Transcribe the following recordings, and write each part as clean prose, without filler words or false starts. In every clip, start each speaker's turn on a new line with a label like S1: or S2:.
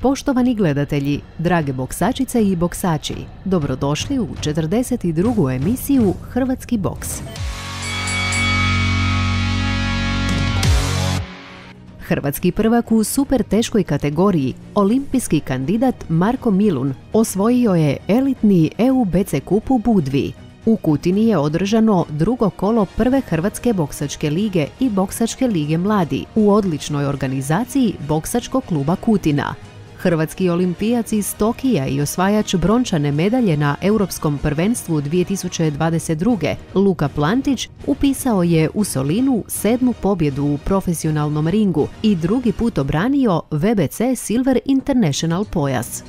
S1: Poštovani gledatelji, drage boksačice i boksači, dobrodošli u 42. emisiju Hrvatski boks. Hrvatski prvak u super teškoj kategoriji, olimpijski kandidat Marko Milun, osvojio je elitni EUBC kup u Budvi. U Kutini je održano drugo kolo prve Hrvatske boksačke lige i Boksačke lige mladi u odličnoj organizaciji Boksačkog kluba Kutina. Hrvatski olimpijac iz Tokija i osvajač brončane medalje na Europskom prvenstvu 2022. Luka Plantić upisao je u Solinu 7. pobjedu u profesionalnom ringu i drugi put obranio WBC Silver International pojas.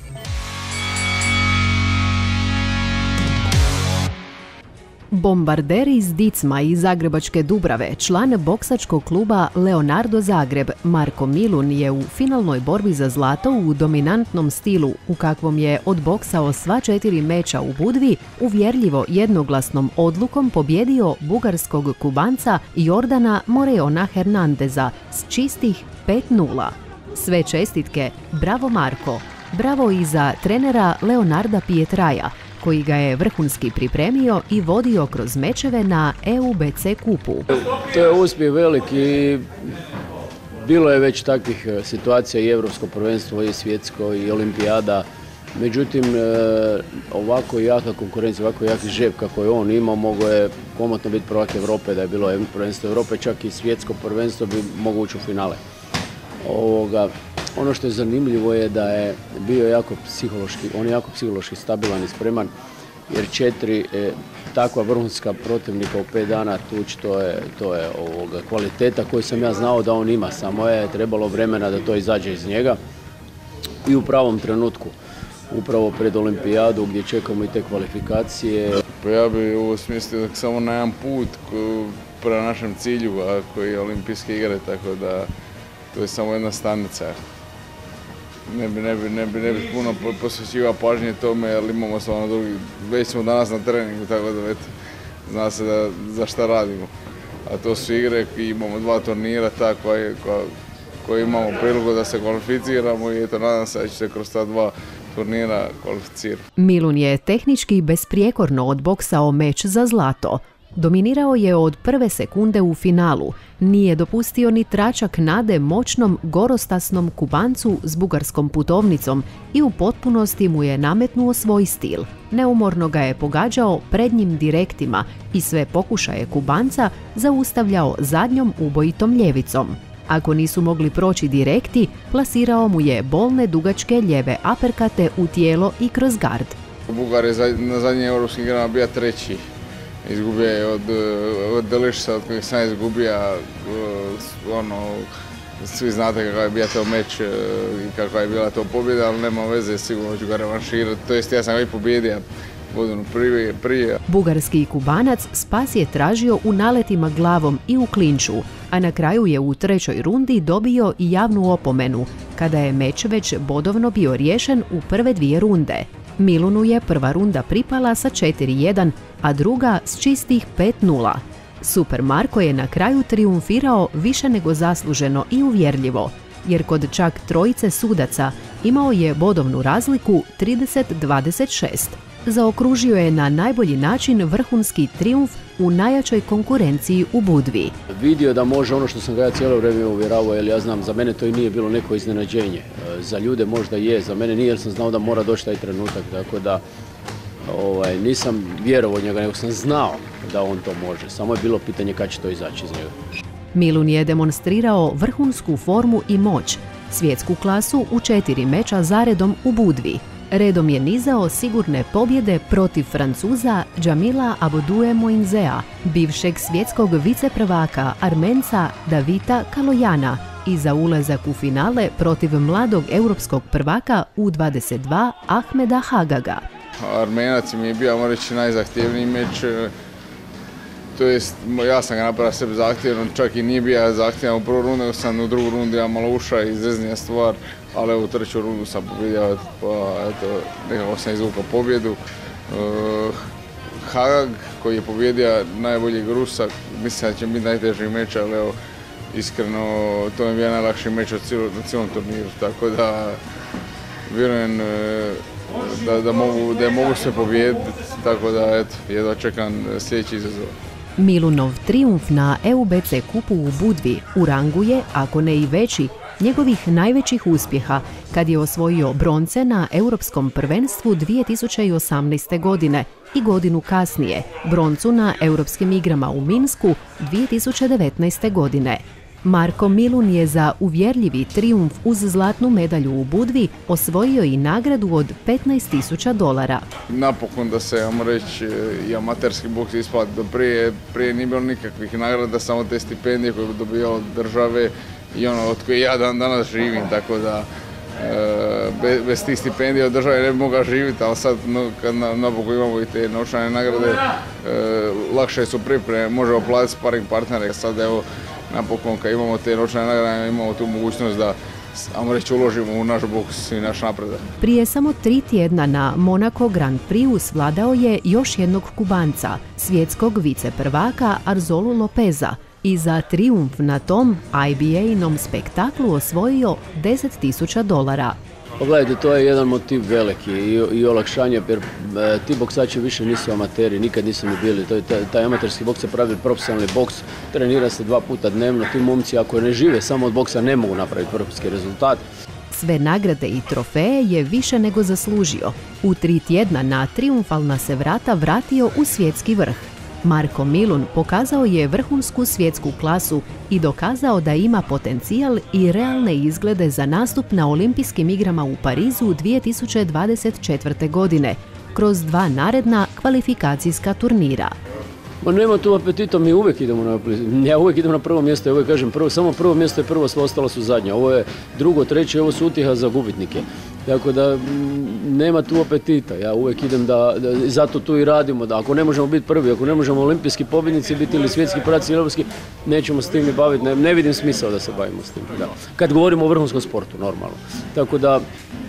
S1: Bombarder iz Dicma i Zagrebačke Dubrave, član boksačkog kluba Leonardo Zagreb, Marko Milun je u finalnoj borbi za zlato u dominantnom stilu, u kakvom je odboksao sva 4 meča u Budvi, uvjerljivo jednoglasnom odlukom pobjedio bugarskog Kubanca Jordana Moreona Hernandeza s čistih 5:0. Sve čestitke, bravo Marko, bravo i za trenera Leonarda Pietraja, koji ga je vrhunski pripremio i vodio kroz mečeve na EUBC kupu.
S2: To je uspjeh veliki. Bilo je već takvih situacija i Europsko prvenstvo i svjetsko i olimpijada. Međutim, ovako jaka konkurencija, ovako jaki žep kako je on imao, mogao je komotno biti prvak Europe, da je bilo prvenstvo Europe, čak i svjetsko prvenstvo bi mogao ući u finale. Ono što je zanimljivo je da je bio jako psihološki stabilan i spreman, jer 4 takva vrhunska protivnika u 5 dana tući, to je kvaliteta koju sam ja znao da on ima, samo je trebalo vremena da to izađe iz njega i u pravom trenutku, upravo pred olimpijadu gdje čekamo i te kvalifikacije.
S3: Pa ja bih ovo smislio samo na jedan put prema našem cilju, a koji je olimpijske igre, tako da to je samo jedna stanica. Ne bi puno posvećivao pažnje tome, jer imamo stvarno drugi, već smo danas na treningu, tako da zna se za šta radimo. A to su igre i imamo 2 turnira koje imamo priliku da se kvalificiramo i eto, nadam se da će se kroz ta 2 turnira kvalificirati.
S1: Milun je tehnički besprijekorno odboksao meč za zlato. Dominirao je od prve sekunde u finalu, nije dopustio ni tračak nade moćnom gorostasnom Kubancu s bugarskom putovnicom i u potpunosti mu je nametnuo svoj stil. Neumorno ga je pogađao prednjim direktima i sve pokušaje Kubanca zaustavljao zadnjom ubojitom ljevicom. Ako nisu mogli proći direkti, plasirao mu je bolne dugačke ljeve aperkate u tijelo i kroz gard.
S3: Bugar je na zadnjim europskim igrama bio 3. Izgubio je od Delišsa, od kojeg sam izgubio, svi znate kakav je bio to meč i kakva je bila to pobjeda, ali nema veze, sigurno ću ga revanširati, to jest ja sam ga i pobjedio godinu prije.
S1: Bugarski Kubanac spas je tražio u naletima glavom i u klinču, a na kraju je u 3. rundi dobio i javnu opomenu, kada je meč već bodovno bio riješen u prve 2 runde. Milunu je prva runda pripala sa 4:1, a druga s čistih 5:0. Super Marko je na kraju trijumfirao više nego zasluženo i uvjerljivo, jer kod čak 3 sudaca imao je bodovnu razliku 30-26. Zaokružio je na najbolji način vrhunski trijumf u najjačoj konkurenciji u Budvi.
S2: Vidio da može ono što sam ga ja cijelo vrijeme uvjeravao, jer ja znam, za mene to i nije bilo neko iznenađenje. Za ljude možda je, za mene nije, jer sam znao da mora doći taj trenutak, tako da nisam vjerovao njega, nego sam znao da on to može. Samo je bilo pitanje kad će to izaći iz njega.
S1: Milun je demonstrirao vrhunsku formu i moć, svjetsku klasu u 4 meča zaredom u Budvi. Redom je nizao sigurne pobjede protiv Francuza Džamila Aboduje Moinzea, bivšeg svjetskog viceprvaka Armenca Davita Kalojana i za ulazak u finale protiv mladog europskog prvaka U22 Ahmeda Hagaga.
S3: Armenac mi je bio, moram reći, najzahtjevniji meč. To jest, ja sam ga napravio sebi zahtjevno, čak i nije bio zahtjevan u prvu rundu, sam u drugu rundu ja malo ušao i izreznija stvar, ali u 3. rundu sam pobjedio, pa eto, nekako sam izvukao pobjedu. Hagag, koji je pobjedio najboljeg Rusa, mislim da će biti najteži meč, ali evo, iskreno to mi je bio najlakši meč na cijelom turniru, tako da vjerujem da je mogu sve pobijediti, tako da eto, jedva čekam sljedeći izazov.
S1: Milunov trijumf na EUBC kupu u Budvi u rangu je, ako ne i veći, njegovih najvećih uspjeha kad je osvojio bronce na Europskom prvenstvu 2018. godine i godinu kasnije broncu na Europskim igrama u Minsku 2019. godine. Marko Milun je za uvjerljivi trijumf uz zlatnu medalju u Budvi osvojio i nagradu od $15.000.
S3: Napokon da se, ajmo reći, i amaterski boks isplati. Prije nije bilo nikakvih nagrada, samo te stipendije koje bi dobijao od države i ono od koje ja danas živim, tako da bez tih stipendija od države ne bi mogao živjeti, ali sad kad napokon imamo i te novčane nagrade, lakše su pripreme, možemo platiti sparing partnere. Sad evo, napokon kad imamo te novčane nagrade, imamo tu mogućnost da, ajmo reći, uložimo u naš boks i naš napredak.
S1: Prije samo 3 tjedna na Monaco Grand Prix svladao je još jednog Kubanca, svjetskog viceprvaka Arzolu Lopeza, i za trijumf na tom IBA-inom spektaklu osvojio $10.000.
S2: Pogledajte, to je jedan motiv veliki i olakšanje, jer ti boksači više nisu amateri, nikad nisu ni bili. Taj amaterski boks se pravi profesionalni boks, trenira se 2 puta dnevno. Ti momci, ako ne žive samo od boksa, ne mogu napraviti vrhunski rezultat.
S1: Sve nagrade i trofeje je više nego zaslužio. U 3 tjedna na trijumfalna se vrata vratio u svjetski vrh. Marko Milun pokazao je vrhunsku svjetsku klasu i dokazao da ima potencijal i realne izglede za nastup na Olimpijskim igrama u Parizu 2024. godine, kroz 2 naredna kvalifikacijska turnira.
S2: Ma nema tu apetita, mi uvijek idemo ja uvijek idem na prvo mjesto, ja uvijek kažem samo prvo mjesto je prvo, sve ostalo su zadnje. Ovo je drugo, treće, ovo su utjeha za gubitnike. Tako da nema tu apetita, ja uvijek idem zato tu i radimo, da ako ne možemo biti prvi, ako ne možemo olimpijski pobjednici biti ili svjetski prvaci ili europski, nećemo s tim ni baviti, ne vidim smisao da se bavimo s tim. Da. Kad govorimo o vrhunskom sportu, normalno. Tako da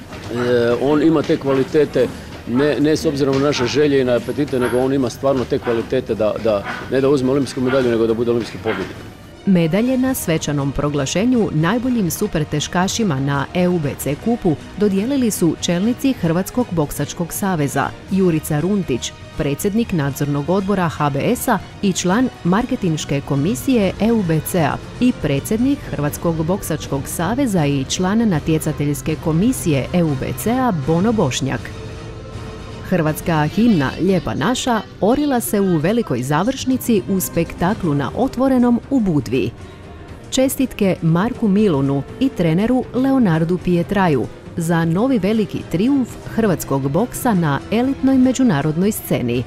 S2: on ima te kvalitete, ne s obzirom na naše želje i na apetite, nego on ima stvarno te kvalitete ne da uzme olimpijsku medalju, nego da bude olimpijski pobjednik.
S1: Medalje na svečanom proglašenju najboljim superteškašima na EUBC kupu dodijelili su čelnici Hrvatskog boksačkog saveza Jurica Runtić, predsjednik nadzornog odbora HBS-a i član marketinške komisije EUBC-a i predsjednik Hrvatskog boksačkog saveza i član natjecateljske komisije EUBC-a Bono Bošnjak. Hrvatska himna Lijepa naša orila se u velikoj završnici u spektaklu na otvorenom u Budvi. Čestitke Marku Milunu i treneru Leonardu Pietraju za novi veliki trijumf hrvatskog boksa na elitnoj međunarodnoj sceni.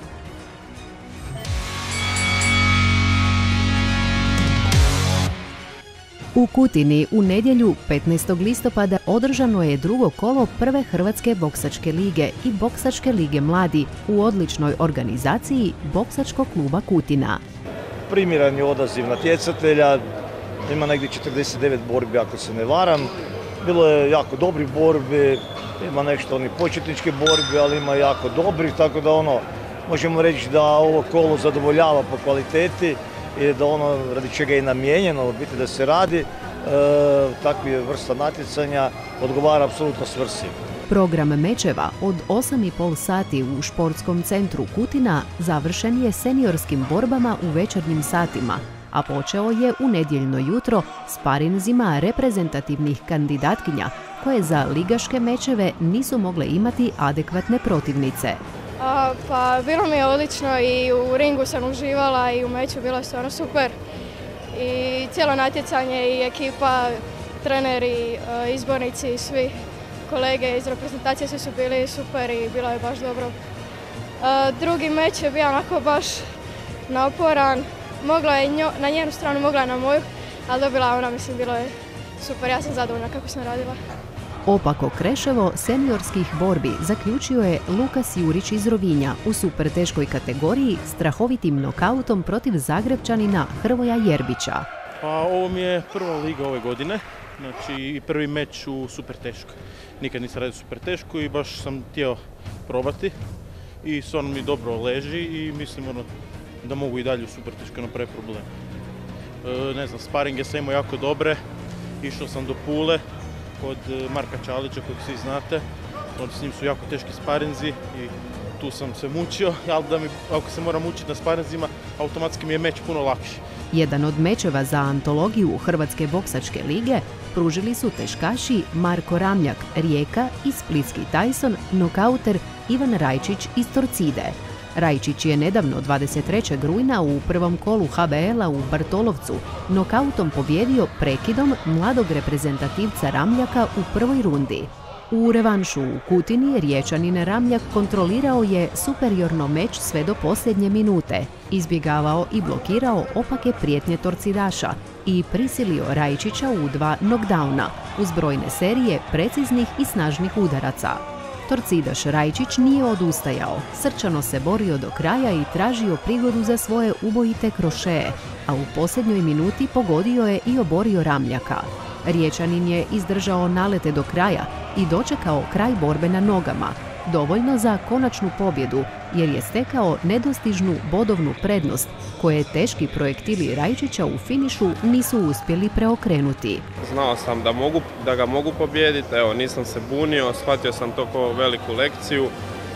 S1: U Kutini u nedjelju 15. listopada održano je drugo kolo prve Hrvatske boksačke lige i Boksačke lige mladi u odličnoj organizaciji Boksačkog kluba Kutina.
S4: Primjeran je odaziv natjecatelja, ima negdje 49 borbi ako se ne varam. Bilo je jako dobrih borbi, ima nešto onih početničke borbi, ali ima jako dobrih, tako da možemo reći da ovo kolo zadovoljava po kvaliteti i da radi čega je namijenjeno, biti da se radi, takvi vrsta natjecanja odgovara apsolutno svrsi.
S1: Program mečeva od 8,5 sati u športskom centru Kutina završen je seniorskim borbama u večernjim satima, a počeo je u nedjeljno jutro s parinzima reprezentativnih kandidatkinja koje za ligaške mečeve nisu mogle imati adekvatne protivnice.
S5: Pa bilo mi je odlično i u ringu sam uživala i u meču bilo je stvarno super. I cijelo natjecanje i ekipa, treneri, izbornici i svi kolege iz reprezentacije svi su bili super i bilo je baš dobro. Drugi meč je bio onako baš naporan. Mogla je na njenu stranu, mogla je na moju, ali dobila ona, mislim, bilo je super. Ja sam zadovoljna kako sam radila.
S1: Opako kreševo seniorskih borbi zaključio je Lukas Jurić iz Rovinja u superteškoj kategoriji strahovitim nokautom protiv Zagrebčanina Hrvoja Jerbića.
S6: Pa ovo mi je prva liga ove godine, znači i prvi meč u superteškoj. Nikad nisam radio supertešku i baš sam htio probati i stvarno mi dobro leži i mislim da mogu i dalje u superteškoj napraviti problem. ne znam, sparinge sam imao jako dobre. Išao sam do Pule kod Marka Čalića, kojeg svi znate. S njim su jako teški sparinzi i tu sam se mučio, ali ako se moram mučiti na sparinzima, automatski mi je meč puno lakši.
S1: Jedan od mečeva za antologiju Hrvatske boksačke lige pružili su teškaši Marko Ramljak, Rijeka i splitski Tyson, nokauter Ivan Rajčić iz Torcide. Rajčić je nedavno 23. rujna u prvom kolu HBL-a u Bartolovcu nokautom pobjedio prekidom mladog reprezentativca Ramljaka u prvoj rundi. U revanšu u Kutini Riječanin Ramljak kontrolirao je superiorno meč sve do posljednje minute, izbjegavao i blokirao opake prijetnje torcidaša i prisilio Rajčića u 2 knockdowna uz brojne serije preciznih i snažnih udaraca. Torcidaš Rajčić nije odustajao, srčano se borio do kraja i tražio prigodu za svoje ubojite krošeje, a u posljednjoj minuti pogodio je i oborio Ramljaka. Riječanin je izdržao nalete do kraja i dočekao kraj borbe na nogama, dovoljno za konačnu pobjedu jer je stekao nedostižnu bodovnu prednost koje teški projektili Rajčića u finišu nisu uspjeli preokrenuti.
S7: Znao sam da ga mogu pobijediti, evo nisam se bunio, shvatio sam to kao veliku lekciju.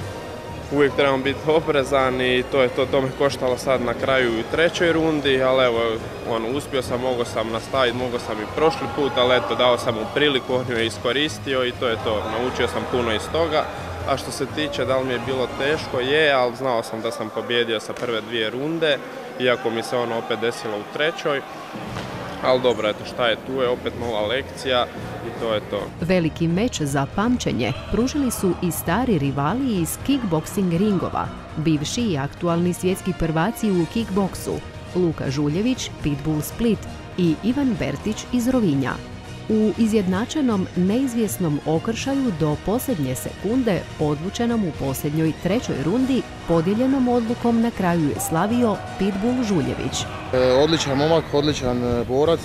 S7: Uvijek trebam biti oprezan i to me koštalo sad na kraju i u trećoj rundi, ali evo, uspio sam, mogao sam nastaviti, mogao sam i prošli put, ali eto, dao sam mu priliku, on ju je iskoristio i to je to, naučio sam puno iz toga. A što se tiče da li mi je bilo teško, ali znao sam da sam pobjedio sa prve 2 runde, iako mi se ono opet desilo u trećoj. Ali dobro, eto šta je, tu je opet nova lekcija i to je to.
S1: Veliki meč za pamćenje pružili su i stari rivali iz kickboksing ringova, bivši i aktualni svjetski prvaci u kickboksu, Luka Žuljević, Pitbull Split i Ivan Bertić iz Rovinja. U izjednačenom neizvjesnom okršaju do posljednje sekunde, odlučenom u posljednjoj trećoj rundi, podijeljenom odlukom na kraju je slavio Pitbull Žuljević.
S8: Odličan momak, odličan borac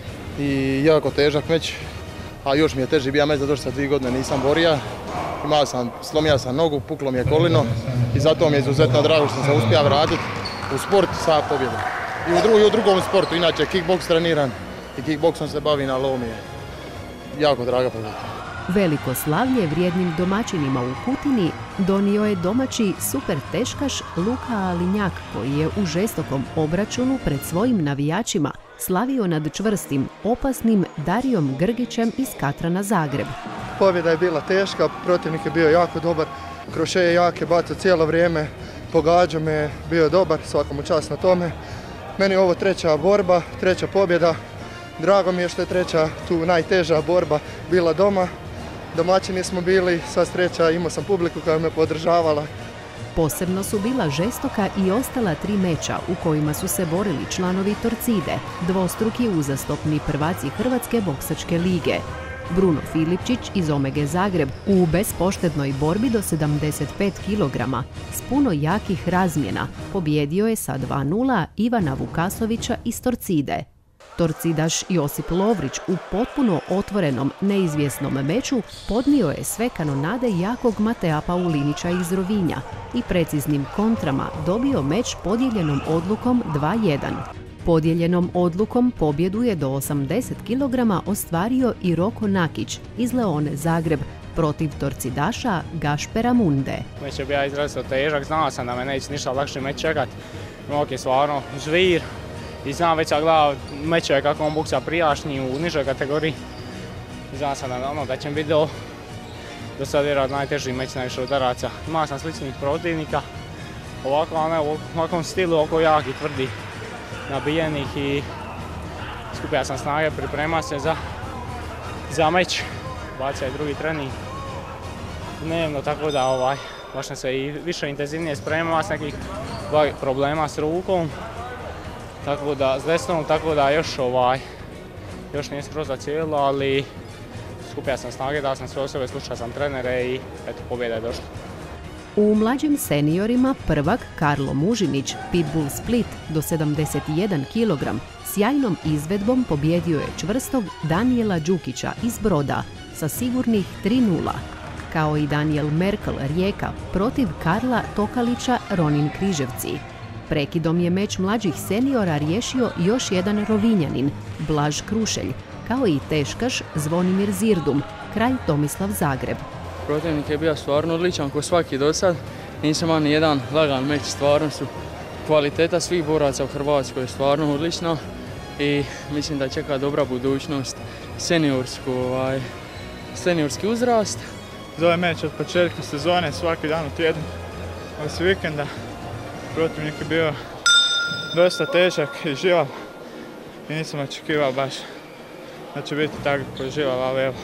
S8: i jako težak meč, a još mi je teži bio meč zato što sa 2 godine nisam borio. Slomio sam nogu, puklo mi je kolino i zato mi je izuzetno drago što sam se uspio vratiti u sport sa pobjedom. I u drugom sportu, inače kickboks treniram i kickboksom se bavi na lomi. Jako draga pobjeda.
S1: Veliko slavlje vrijednim domaćinima u Kutini donio je domaći super teškaš Luka Alinjak, koji je u žestokom obračunu pred svojim navijačima slavio nad čvrstim, opasnim Darijom Grgićem iz Katrana Zagreb.
S9: Pobjeda je bila teška, protivnik je bio jako dobar, krošeje jake bacao cijelo vrijeme, pogađao me, bio je dobar, svaka mu čast na tome. Meni je ovo treća borba, treća pobjeda. Drago mi je što je treća, tu najteža borba bila doma. Domaćini smo bili, sva sreća, imao sam publiku koja me podržavala.
S1: Posebno su bila žestoka i ostala 3 meča u kojima su se borili članovi Torcide, dvostruki uzastopni prvaci Hrvatske boksačke lige. Bruno Filipčić iz Omege Zagreb u bespoštednoj borbi do 75 kg s puno jakih razmjena pobjedio je sa 2:0 Ivana Vukasovića iz Torcide. Torcidaš Josip Lovrić u potpuno otvorenom, neizvjesnom meču podnio je sve kanonade jakog Matea Paulinića iz Rovinja i preciznim kontrama dobio meč podijeljenom odlukom 2:1. Podijeljenom odlukom pobjedu je do 80 kg ostvario i Roko Nakić iz Leone Zagreb protiv torcidaša Gašpera Munde.
S10: Meč je bio izrazito težak, znao sam da me neće ništa lakše meč čekat. Rok je stvarno žvir i znam već sam gledao mečeve kako on boksa prijašnji u nižoj kategoriji. Znam sam da će mi biti do sad vjerojatno najteži meč, najviše udaraca. Imao sam sličnih protivnika, u ovakvom stilu, oko jaki, tvrdi, nabijenih i skupio sam snage, pripremao se za meč, bacio i drugi trening dnevno, tako da baš sam se i više intenzivnije spremao s nekih problema s rukom, tako da s desnom, tako da još nije skroz zacijelo, ali skupio sam snage, dao sam sve od sebe, slušao sam trenere i eto, pobjeda je došla.
S1: U mlađim seniorima prvak Karlo Mužinić, Pitbull Split do 71 kg, sjajnom izvedbom pobjedio je čvrstog Danijela Đukića iz Broda sa sigurnih 3:0, kao i Daniel Merkel Rijeka protiv Karla Tokalića Ronin Križevci. Prekidom je meč mlađih seniora riješio još jedan Rovinjanin, Blaž Krušelj, kao i teškaš Zvonimir Zirdum, kralj Tomislav Zagreb.
S11: Protivnik je bio stvarno odličan ko svaki do sad. Nisam imao ni jedan lagan meč, stvarno su kvaliteta svih boraca u Hrvatskoj je stvarno odlična i mislim da čeka dobra budućnost, seniorski uzrast.
S12: Za ovaj meč od početka sezone, svaki dan u tjednu, osim vikenda, protivnik je bio dosta težak i živav i nisam očekivao baš da će biti tako koji živav, ali evo,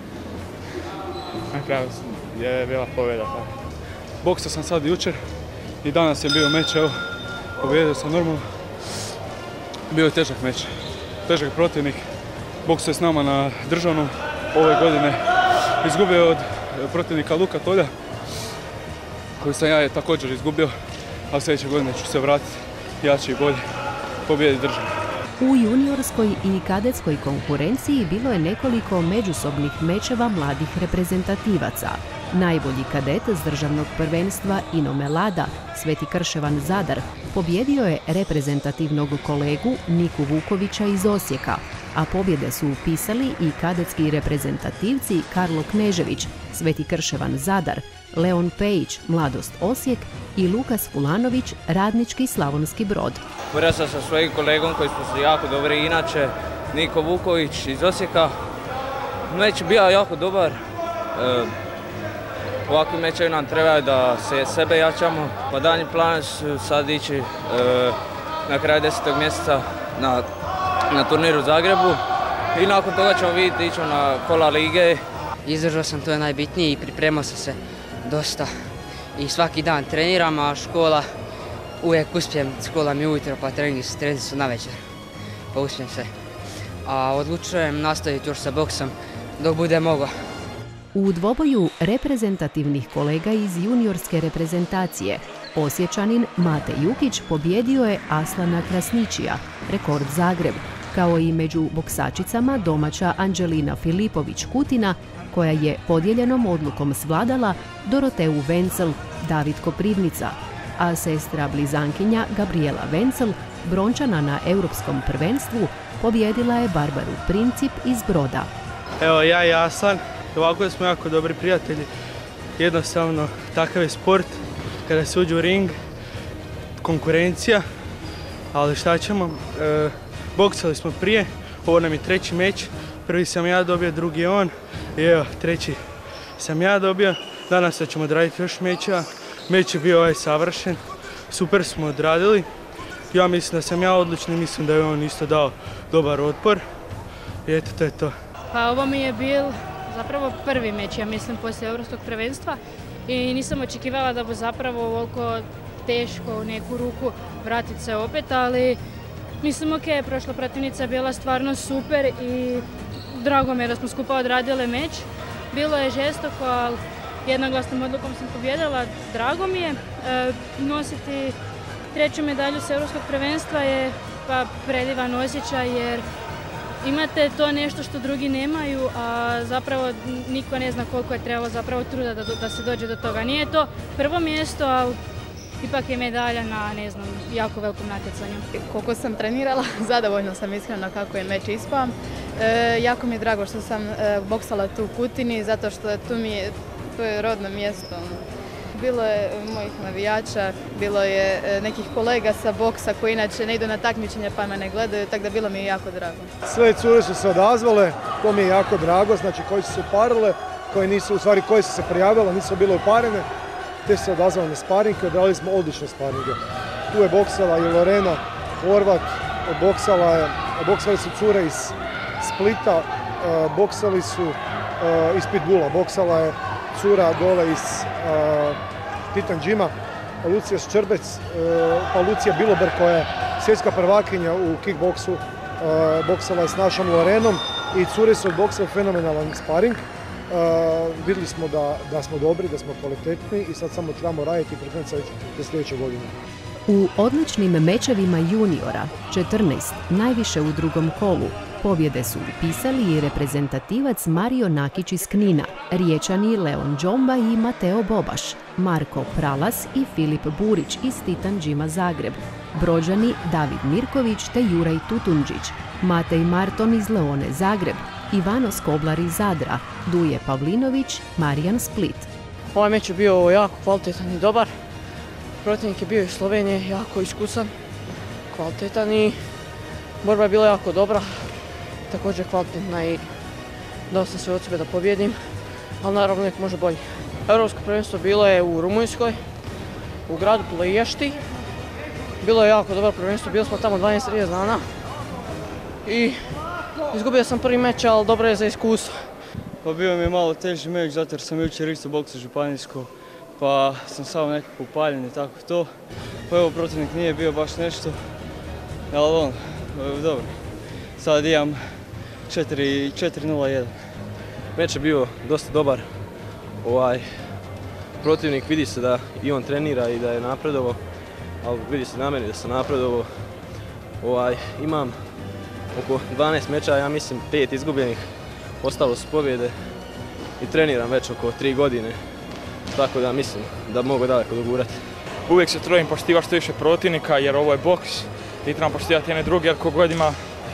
S12: na kraju je bila pobjeda.
S13: Boksao sam sad jučer i danas je bio meč, evo, pobjedio sam normalno. Bio je težak meč, težak protivnik, boksao je s nama na državnom ove godine. Izgubio od protivnika Luka Tolja, koji sam ja također izgubio, a sljedeće godine ću se vratiti jači i bolji, pobijedi državu.
S1: U juniorskoj i kadetskoj konkurenciji bilo je nekoliko međusobnih mečeva mladih reprezentativaca. Najbolji kadet s državnog prvenstva Inome Lada, Sveti Krševan Zadar, pobjedio je reprezentativnog kolegu Niku Vukovića iz Osijeka, a pobjede su upisali i kadetski reprezentativci Karlo Knežević, Sveti Krševan Zadar, Leon Pejić, Mladost Osijek i Lukas Fulanović, Radnički Slavonski Brod.
S14: Borio sam sa svojim kolegom koji su jako dobri, inače Niko Vuković iz Osijeka. Meč bio jako dobar. Ovakvi mečevi nam trebaju da se sebe jačamo. Pa daljnji plan su sad ići na kraju 10. mjeseca na turnir u Zagrebu i nakon toga ćemo vidjeti, ići na kola lige.
S15: Izdržao sam, to je najbitnije, i pripremao sam se dosta i svaki dan treniram, a škola uvijek uspijem, škola mi ujutro pa treningi su navečer, pa uspijem se. A odlučujem nastaviti još sa boksom dok bude mogao.
S1: U dvoboju reprezentativnih kolega iz juniorske reprezentacije Osječanin Mate Jukić pobjedio je Aslana Krasničija, rekord Zagreb, kao i među boksačicama domaća Anđelina Filipović-Kutina, koja je podijeljenom odlukom svladala Doroteu Vencel, David Koprivnica, a sestra blizankinja Gabriela Vencel, brončana na europskom prvenstvu, pobjedila je Barbaru Princip iz Broda.
S12: Evo, ja i Aslan, ovako smo jako dobri prijatelji. Jednostavno, takav je sport, kada se uđe u ring, konkurencija, ali šta ćemo, boksali smo prije, ovo nam je treći meč, prvi sam ja dobio, drugi on, i evo, treći sam ja dobio. Danas ćemo odraditi još mečeva, meč je bio savršen, super smo odradili. Ja mislim da sam ja odličan, mislim da je on isto dao dobar otpor i eto, to je to.
S16: Pa ovo mi je bil zapravo prvi meč, ja mislim, poslije europskog prvenstva i nisam očekivala da bo zapravo ovoliko teško u neku ruku vratiti se opet, ali mislim, ok, prošla protivnica je bila stvarno super i drago mi je da smo skupa odradile meč. Bilo je žestoko, ali jednoglasnom odlukom sam pobjedila, drago mi je. Nositi treću medalju s europskog prvenstva je pa predivan osjećaj, jer imate to nešto što drugi nemaju, a zapravo niko ne zna koliko je trebalo zapravo truda da se dođe do toga. Nije to prvo mjesto, ali ipak je medalja na, ne znam, jako velikom natjecanju.
S17: Koliko sam trenirala, zadovoljno sam iskreno kako je meč ispao. Jako mi je drago što sam boksala tu u Kutini, zato što to je rodno mjesto. Bilo je mojih navijača, bilo je nekih kolega sa boksa koji inače ne idu na takmičenja pa me ne gledaju, tako da bilo mi je jako drago.
S18: Sve cure su se odazvale, to mi je jako drago, znači koji su se uparile, koje su se prijavile, nisu bile uparene, te su se odazvale na sparing i odradili smo odlične sparinge. Tu je boksala i Lorena Horvat, boksali su cure iz Splita, boksali su iz Pitbulla, boksala je cura dole iz Titan Gyma, Lucija Ščrbec, pa Lucija Bilober koja je svjetska prvakinja u kickboksu, boksala je s našom Lorenom i cure su odboksale fenomenalan sparing. Vidjeli smo da smo dobri, da smo kvalitetni i sad samo trebamo raditi i pripremiti se već za sljedeće godine.
S1: U odličnim mečevima juniora, 14, najviše u drugom kolu, Pobjede su upisali i reprezentativac Mario Nakić iz Knina, Riječani Leon Džomba i Mateo Bobaš, Marko Pralas i Filip Burić iz Titan Džima Zagreb, Brođani David Mirković te Juraj Tutundžić, Matej Marton iz Leone Zagreb, Ivano Skoblar iz Zadra, Duje Pavlinović, Marijan Split.
S19: Ovaj meč je bio jako kvalitetan i dobar. Protivnik je bio iz Slovenije, jako iskusan, kvalitetan i borba je bila jako dobra. Također kvalitetna i dao sam sve od sebe da pobjedim, ali naravno uvijek može bolje. Europsko prvenstvo bilo je u Rumunjskoj, u gradu Ploiešti. Bilo je jako dobro prvenstvo, bili smo tamo 12-13 dana i izgubio sam prvi meč, ali dobro je za iskustvo.
S20: Pa bio mi je malo teži meč, zato jer sam jučer isto boksao županijsko, pa sam samo nekako upaljen i tako to. Pa evo, protivnik nije bio baš nešto, ali dobro. Sad imam 4-0-1.
S21: Meč je bio dosta dobar. Protivnik vidi se da i on trenira i da je napredovao, ali vidi se na meni da sam napredovao. Imam oko 12 meča, ja mislim 5 izgubljenih, ostalo su pobjede i treniram već oko 3 godine, tako da mislim da mogu daleko dogurati.
S22: Uvijek se trudim poštivati što više protivnika jer ovo je boks i trebamo poštivati jedne druge jer kogod ima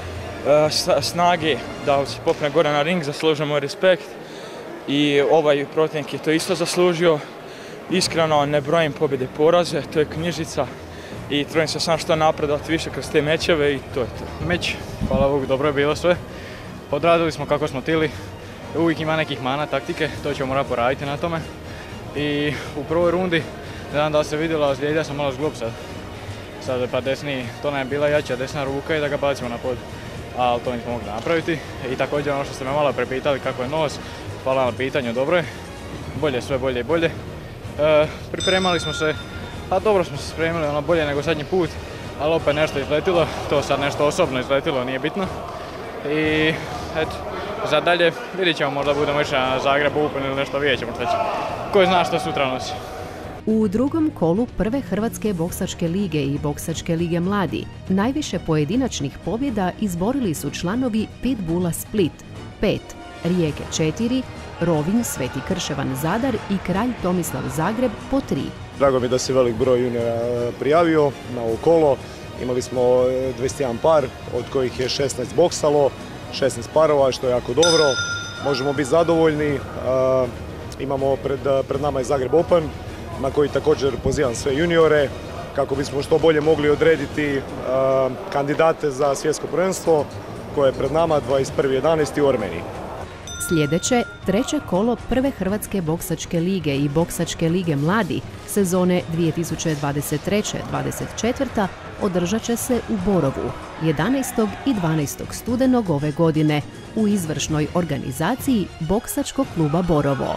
S22: snage da se popne gore na ring, zaslužuje moj respekt i ovaj protivnik je to isto zaslužio. Iskreno ne brojim pobjede i poraze, to je knjižica i trudim se sam što napredovati više kroz te mečeve i to je to.
S10: Meč, hvala Bogu, dobro je bilo sve. Odradili smo kako smo htjeli. Uvijek ima nekih mana taktike, to ćemo morati poraditi na tome. I u prvoj rundi, ne znam da se vidjelo, ozlijedio sam malo zglob sad. Sad pa desni, to nam je bila jača desna ruka i da ga bacimo na pod. Ali to nismo mogli napraviti. I također ono što ste me malo prepitali kako je nos, hvala na pitanju, dobro je. Bolje, sve bolje i bolje. Pripremali smo se, a dobro smo se spremili, bolje nego zadnji put, ali opet nešto izletilo, to sad nešto osobno izletilo, nije bitno. I eto, za dalje vidjet ćemo, možda budemo išli na Zagreb Open ili nešto, vidjet ćemo što će. Ko zna što sutra nosi.
S1: U drugom kolu prve Hrvatske boksačke lige i boksačke lige mladi najviše pojedinačnih pobjeda izborili su članovi Pitbulla Split 5, Rijeke 4, Rovinj Sveti Krševan Zadar i Kralj Tomislav Zagreb po 3.
S23: Drago mi je da se velik broj juniora prijavio na ovo kolo. Imali smo 21 par, od kojih je 16 boksalo, 16 parova, što je jako dobro. Možemo biti zadovoljni. Imamo pred nama i Zagreb Open, na koji također pozivam sve juniore, kako bismo što bolje mogli odrediti kandidate za svjetsko prvenstvo, koje je pred nama 21.11. u Armeniji.
S1: Sljedeće, treće kolo prve Hrvatske boksačke lige i boksačke lige mladi sezone 2023-24 održat će se u Borovu 11. i 12. studenog ove godine u izvršnoj organizaciji Boksačkog kluba Borovo.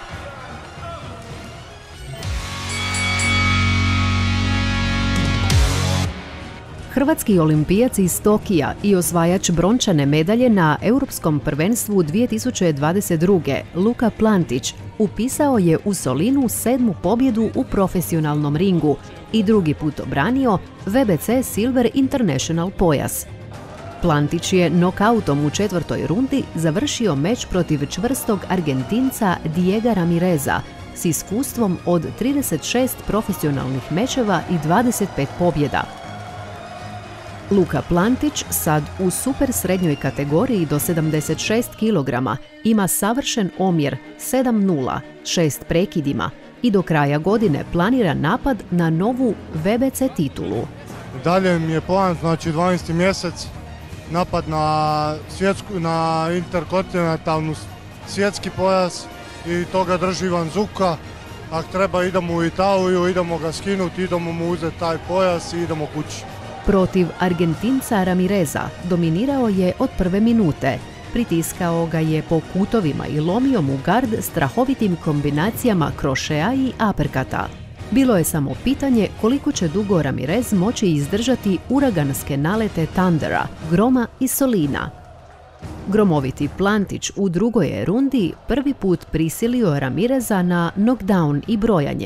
S1: Hrvatski olimpijac iz Tokija i osvajač brončane medalje na Europskom prvenstvu 2022. Luka Plantić upisao je u Solinu 7. pobjedu u profesionalnom ringu i drugi put obranio WBC Silver International pojas. Plantić je nokautom u 4. rundi završio meč protiv čvrstog Argentinca Diega Ramireza s iskustvom od 36 profesionalnih mečeva i 25 pobjeda. Luka Plantić sad u super srednjoj kategoriji do 76 kg ima savršen omjer 7-0, 6 prekidima i do kraja godine planira napad na novu WBC titulu.
S24: Dalje mi je plan, znači 12. mjesec, napad na interkontinentalnu svjetski pojas i toga drži Ivan Zuka. Ako treba idemo u Italiju, idemo ga skinuti, idemo mu uzeti taj pojas i idemo kući.
S1: Protiv Argentinca Ramireza dominirao je od prve minute. Pritiskao ga je po kutovima i lomio mu gard strahovitim kombinacijama krošeja i aperkata. Bilo je samo pitanje koliko će dugo Ramirez moći izdržati uraganske nalete Thundera, Groma i Solina. Gromoviti Plantić u drugoj je rundi prvi put prisilio Ramireza na knockdown i brojanje,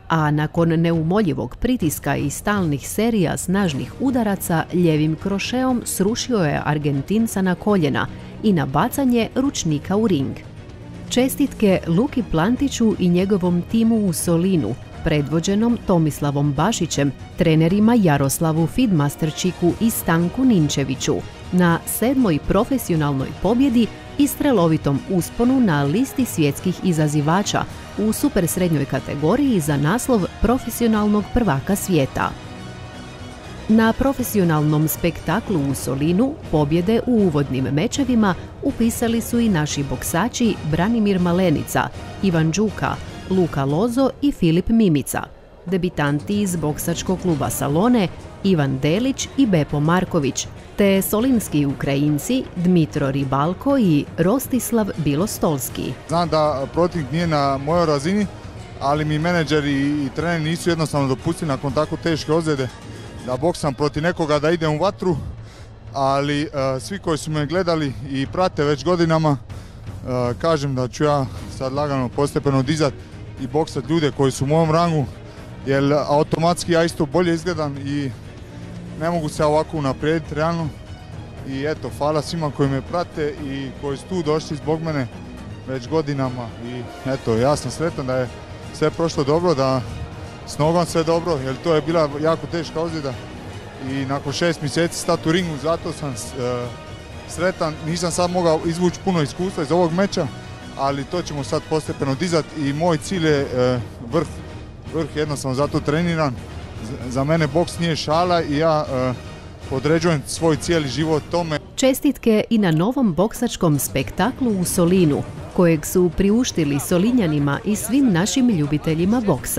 S1: a nakon neumoljivog pritiska i stalnih serija snažnih udaraca ljevim krošeom srušio je Argentinca na koljena i na bacanje ručnika u ring. Čestitke Luki Plantiću i njegovom timu u Solinu, predvođenom Tomislavom Bašićem, trenerima Jaroslavu Fidmasterčiku i Stanku Ninčeviću, na 7. profesionalnoj pobjedi i strelovitom usponu na listi svjetskih izazivača u supersrednjoj kategoriji za naslov profesionalnog prvaka svijeta. Na profesionalnom spektaklu u Solinu pobjede u uvodnim mečevima upisali su i naši boksači Branimir Malenica, Ivan Đuka, Luka Lozo i Filip Mimica, debitanti iz boksačkog kluba Salone Ivan Delić i Bepo Marković, te solinski Ukrajinci Dmitro Ribalko i Rostislav Bilostolski.
S24: Znam da protivnik nije na mojoj razini, ali mi menadžeri i treneri nisu jednostavno dopustili nakon tako teške ozljede da boksam protiv nekoga, da idem u vatru, ali svi koji su me gledali i prate već godinama, kažem da ću ja sad lagano postepeno dizat i boksat ljude koji su u mojom rangu, jer automatski ja isto bolje izgledam i ne mogu se ovako unaprijediti realno. I eto, hvala svima koji me prate i koji su tu došli zbog mene već godinama. I eto, ja sam sretan da je sve prošlo dobro, da s nogom sve dobro, jer to je bila jako teška ozljeda. I nakon 6 mjeseci stati u ringu, zato sam sretan. Nisam sad mogao izvući puno iskustva iz ovog meča, ali to ćemo sad postepeno dizati i moj cilj je vrh. Vrh, jednostavno zato treniram. Za mene boks nije šala i ja određujem svoj cijeli život tome.
S1: Čestitke i na novom boksačkom spektaklu u Solinu, kojeg su priuštili Solinjanima i svim našim ljubiteljima boksa.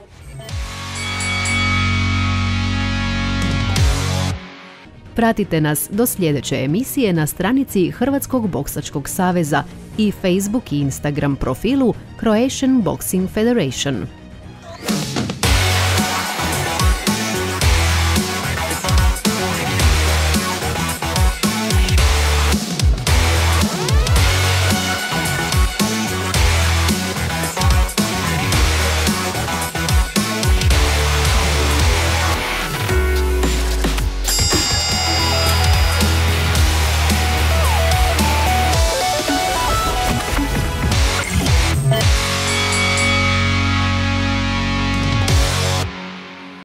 S1: Pratite nas do sljedeće emisije na stranici Hrvatskog boksačkog saveza i Facebook i Instagram profilu Croatian Boxing Federation.